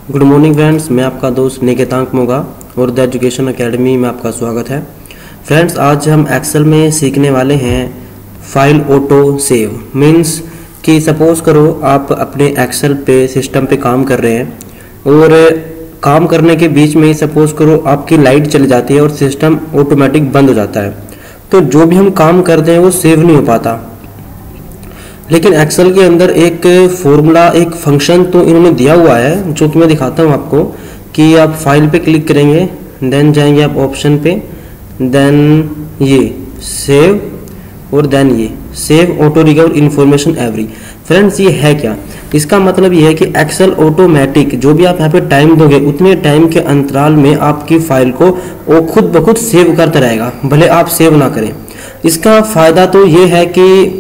Good morning friends, मैं आपका दोस्त निकेतांक मोगा और द एजुकेशन एकेडमी में आपका स्वागत है। फ्रेंड्स, आज हम एक्सेल में सीखने वाले हैं फाइल ऑटो सेव। मीन्स कि सपोज करो आप अपने एक्सेल पे सिस्टम पे काम कर रहे हैं और काम करने के बीच में ही सपोज करो आपकी लाइट चली जाती है और सिस्टम ऑटोमेटिक बंद हो जाता है, तो जो भी हम काम करते हैं वो सेव नहीं हो पाता। लेकिन एक्सेल के अंदर एक फॉर्मूला, एक फंक्शन तो इन्होंने दिया हुआ है जो कि मैं दिखाता हूँ आपको। कि आप फाइल पे क्लिक करेंगे, देन जाएंगे आप ऑप्शन पे, देन ये सेव और देन ये save auto recover information every. Friends, ये है क्या? इसका मतलब ये है कि एक्सेल ऑटोमेटिक जो भी आप यहाँ पे टाइम दोगे उतने टाइम के अंतराल में आपकी फाइल को वो खुद ब खुद सेव करता रहेगा, भले आप सेव ना करें। इसका फायदा तो ये है कि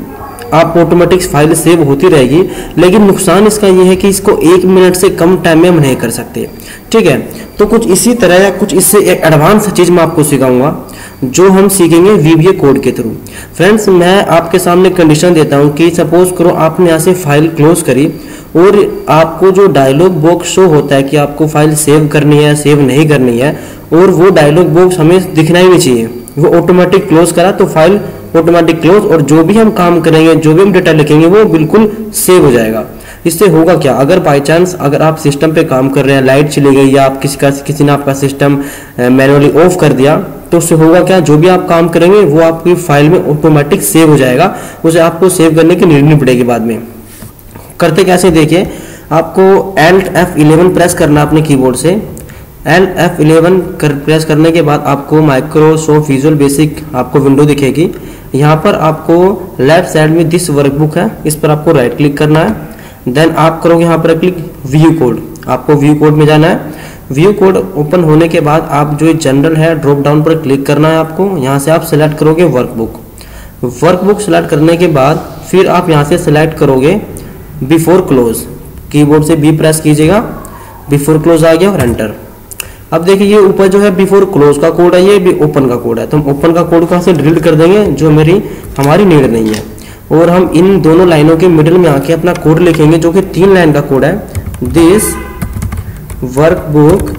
आप ऑटोमेटिक फाइल सेव होती रहेगी, लेकिन नुकसान इसका ये है कि इसको 1 मिनट से कम टाइम में हम नहीं कर सकते। ठीक है, तो कुछ इसी तरह या कुछ इससे एक एडवांस चीज मैं आपको सिखाऊंगा जो हम सीखेंगे VBA कोड के थ्रू। फ्रेंड्स, मैं आपके सामने कंडीशन देता हूं कि सपोज करो आपने यहाँ से फाइल क्लोज करी और आपको जो डायलॉग बॉक्स शो होता है कि आपको फाइल सेव करनी है सेव नहीं करनी है, और वो डायलॉग बॉक्स हमें दिखना ही नहीं चाहिए, वो ऑटोमेटिक क्लोज करा तो फाइल ऑटोमेटिक क्लोज, और जो भी हम काम करेंगे जो भी हम डेटा लिखेंगे वो बिल्कुल सेव हो जाएगा। इससे होगा क्या? अगर बाई चांस अगर आप सिस्टम पे काम कर रहे हैं, लाइट चली गई या आप किसी ने आपका सिस्टम मैनुअली ऑफ कर दिया, तो उससे होगा क्या? जो भी आप काम करेंगे वो आपकी फाइल में ऑटोमेटिक सेव हो जाएगा, उसे आपको सेव करने की नीड नहीं पड़ेगी बाद में। करते कैसे देखिए, आपको Alt F11 प्रेस करना अपने कीबोर्ड से। Alt F11 प्रेस करने के बाद आपको माइक्रोसॉफ्ट विजुअल बेसिक आपको विंडो दिखेगी। यहाँ पर आपको लेफ्ट साइड में दिस वर्कबुक है, इस पर आपको राइट क्लिक करना है। देन आप करोगे यहाँ पर क्लिक व्यू कोड, आपको व्यू कोड में जाना है। व्यू कोड ओपन होने के बाद आप जो जनरल है ड्रॉप डाउन पर क्लिक करना है आपको। यहाँ से आप सिलेक्ट करोगे वर्कबुक। वर्कबुक सिलेक्ट करने के बाद फिर आप यहाँ से सिलेक्ट करोगे बिफोर क्लोज, कीबोर्ड से बी प्रेस कीजिएगा, बिफोर क्लोज आ गया और एंटर। अब देखिए ये ऊपर जो है बिफोर क्लोज का कोड है, ये भी ओपन का कोड है, तो हम ओपन का कोड कहाँ से डिलीट कर देंगे जो हमारी नीड नहीं है, और हम इन दोनों लाइनों के मिडिल में आके अपना कोड लिखेंगे जो कि 3 लाइन का कोड है। दिस वर्कबुक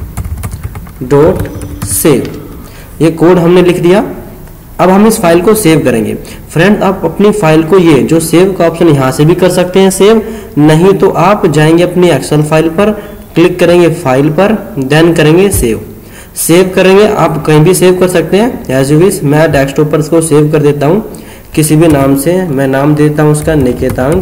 डॉट सेव, ये कोड हमने लिख दिया। अब हम इस फाइल को सेव करेंगे। फ्रेंड, आप अपनी फाइल को ये जो सेव का ऑप्शन यहाँ से भी कर सकते हैं सेव, नहीं तो आप जाएंगे अपनी एक्सेल फाइल पर, क्लिक करेंगे फाइल पर, देन करेंगे सेव। सेव करेंगे, आप कहीं भी सेव कर सकते हैं एज यू विश। मैं डेस्कटॉप पर इसको सेव कर देता हूँ किसी भी नाम से, मैं नाम देता हूँ उसका निकेतांक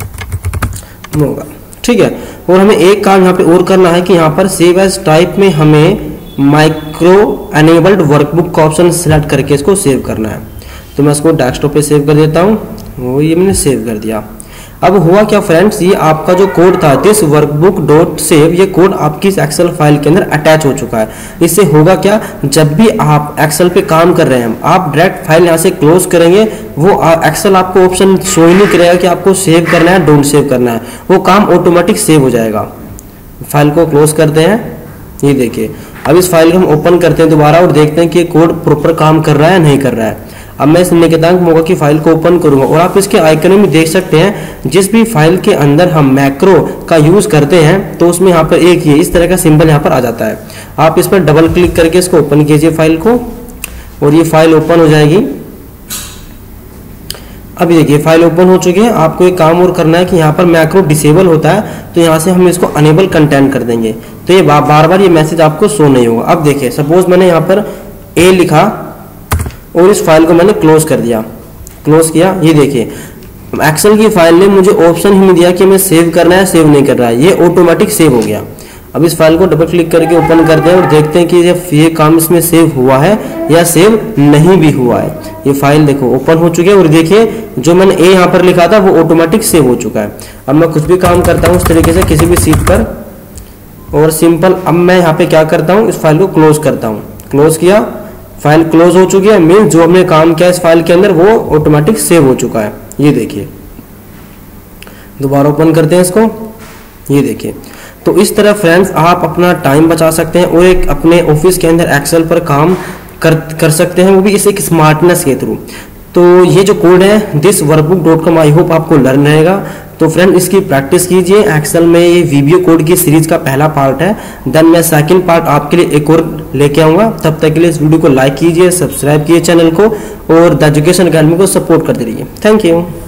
मोगा। ठीक है, और हमें एक काम यहाँ पे और करना है कि यहाँ पर सेव एज टाइप में हमें माइक्रो एनेबल्ड वर्कबुक का ऑप्शन सिलेक्ट करके इसको सेव करना है। तो मैं इसको डेस्कटॉप पे सेव कर देता हूँ, वो ये मैंने सेव कर दिया। अब हुआ क्या फ्रेंड्स, ये आपका जो कोड था दिस वर्कबुक डॉट सेव, ये कोड आपकी इस एक्सेल फाइल के अंदर अटैच हो चुका है। इससे होगा क्या? जब भी आप एक्सेल पे काम कर रहे हैं, आप डायरेक्ट फाइल यहाँ से क्लोज करेंगे, वो एक्सेल आपको ऑप्शन शो ही नहीं करेगा कि आपको सेव करना है डोंट सेव करना है, वो काम ऑटोमेटिक सेव हो जाएगा। फाइल को क्लोज करते हैं, ये देखिए। अब इस फाइल को हम ओपन करते हैं दोबारा और देखते हैं कि कोड प्रॉपर काम कर रहा है नहीं कर रहा है। अब मैं इस निकेतांक मोगा की फाइल को ओपन करूंगा और आप इसके आइकन में देख सकते हैं, जिस भी फाइल के अंदर हम मैक्रो का यूज करते हैं तो उसमें यहाँ पर एक ये इस तरह का सिंबल यहाँ पर आ जाता है। आप इस पर डबल क्लिक करके इसको ओपन कीजिए फाइल को, और ये फाइल ओपन हो जाएगी। अब देखिए फाइल ओपन हो चुकी है। आपको एक काम और करना है कि यहाँ पर मैक्रो डिसेबल होता है, तो यहाँ से हम इसको अनेबल कंटेंट कर देंगे, तो ये बार बार ये मैसेज आपको शो नहीं होगा। अब देखिए सपोज मैंने यहाँ पर ए लिखा और इस फाइल को मैंने क्लोज कर दिया, क्लोज किया, ये देखिए एक्सेल की फाइल ने मुझे ऑप्शन ही नहीं दिया कि मैं सेव करना है सेव नहीं कर रहा है, ये ऑटोमेटिक सेव हो गया। अब इस फाइल को डबल क्लिक करके ओपन करते हैं और देखते हैं कि ये काम इसमें सेव हुआ है या सेव नहीं भी हुआ है। ये फाइल देखो ओपन हो चुकी है, और देखिए जो मैंने ए यहाँ पर लिखा था वो ऑटोमेटिक सेव हो चुका है। अब मैं कुछ भी काम करता हूँ उस तरीके से किसी भी सीट पर, और सिंपल अब मैं यहाँ पे क्या करता हूँ, इस फाइल को क्लोज करता हूँ। क्लोज किया, फाइल क्लोज हो चुकी है, मीन्स जो हमने काम किया इस फाइल के अंदर वो ऑटोमेटिक सेव हो चुका है। ये देखिए, दोबारा ओपन करते हैं इसको, ये देखिए। तो इस तरह फ्रेंड्स आप अपना टाइम बचा सकते हैं और एक अपने ऑफिस के अंदर एक्सेल पर काम कर सकते हैं, वो भी इस एक स्मार्टनेस के थ्रू। तो ये जो कोड है thisworkbook.com, आई होप आपको लर्न रहेगा। तो फ्रेंड इसकी प्रैक्टिस कीजिए। एक्सेल में ये वीबीए कोड की सीरीज का पहला पार्ट है, देन मैं सेकंड पार्ट आपके लिए एक और लेके आऊँगा। तब तक के लिए इस वीडियो को लाइक कीजिए, सब्सक्राइब कीजिए चैनल को, और द एजुकेशन अकेडमी को सपोर्ट करते रहिए। Thank you.